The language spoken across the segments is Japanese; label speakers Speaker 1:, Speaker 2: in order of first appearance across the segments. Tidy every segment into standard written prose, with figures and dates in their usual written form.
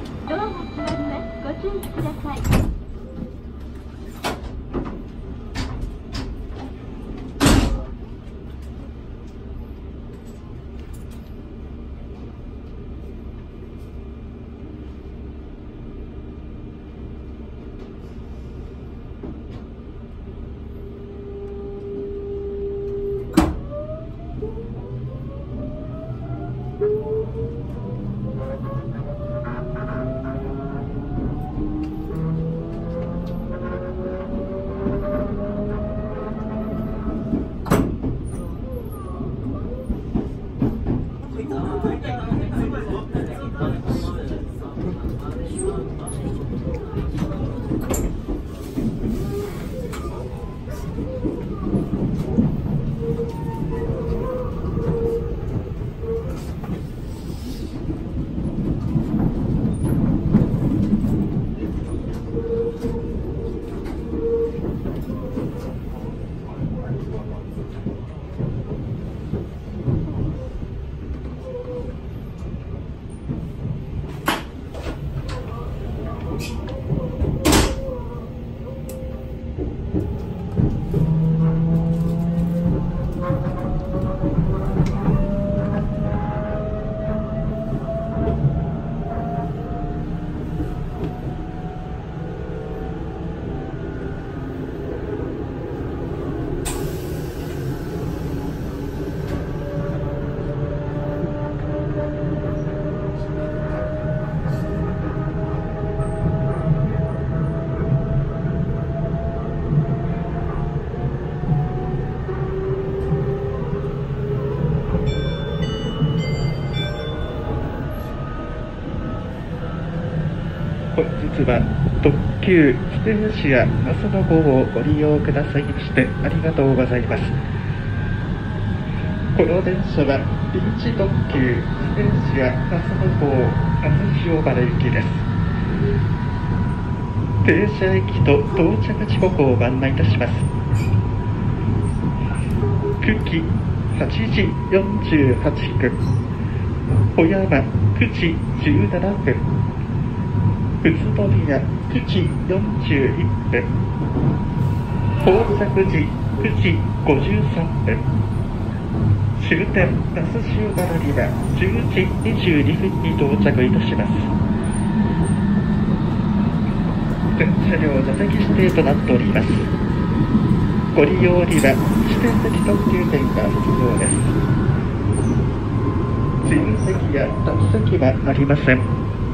Speaker 1: ドアが閉まります。ご注意ください。
Speaker 2: 本日は特急スペーシア那須野号をご利用くださいましてありがとうございます。この電車は臨時特急スペーシア那須野号那須塩原行きです。停車駅と到着時刻をご案内いたします。久喜8時48分、小山9時17分、宇都宮9時41分、到着時9時53分、終点那須塩原には10時22分に到着いたします。全車両座席指定となっております。ご利用には指定席特急券が必要です。自由席や立ち席はありません。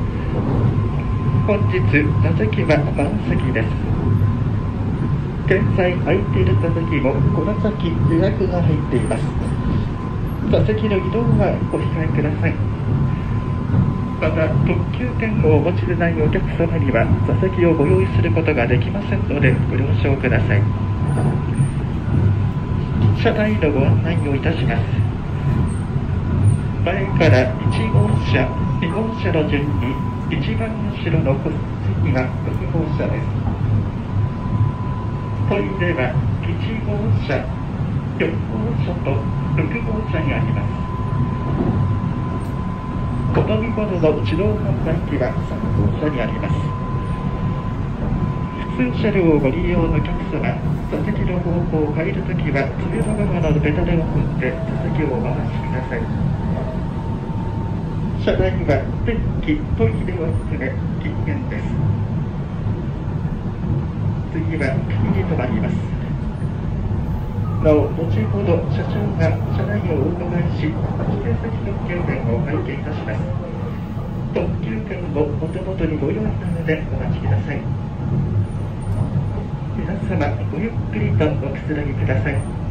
Speaker 2: 本日座席は満席です。現在空いている座席もこの先予約が入っています。座席の移動はお控えください。また特急券をお持ちでないお客様には座席をご用意することができませんのでご了承ください。車内のご案内をいたします。前から1号車、2号車の順に一番後ろの席が6号車です。トイレは1号車、4号車と6号車にあります。お飲み物の自動販売機は3号車にあります。普通車両をご利用のお客様、座席の方向を変えるときは爪の側のペダルを踏んで座席をお回しください。車内は便器、トイレを含め禁煙です。次は右に止まります。なお、後ほど車掌が車内をお伺いし、指定席特急券を拝見いたします。特急券をお手元にご用意なのでお待ちください。皆様、ごゆっくりとおくつろぎください。